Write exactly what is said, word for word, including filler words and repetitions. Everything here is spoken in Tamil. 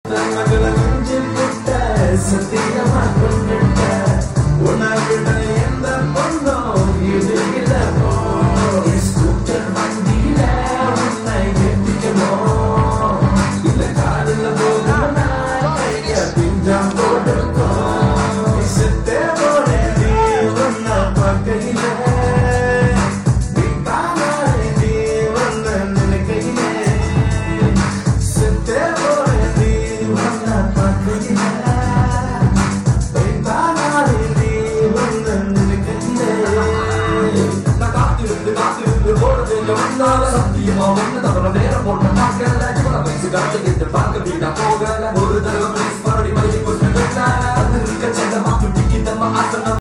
சத்தியமா ஒண்ணு தவிர வேற போட்ட பார்க்கல இவனை வயசு காட்டு பார்க்க வீட்டா போகல ஒரு தடவை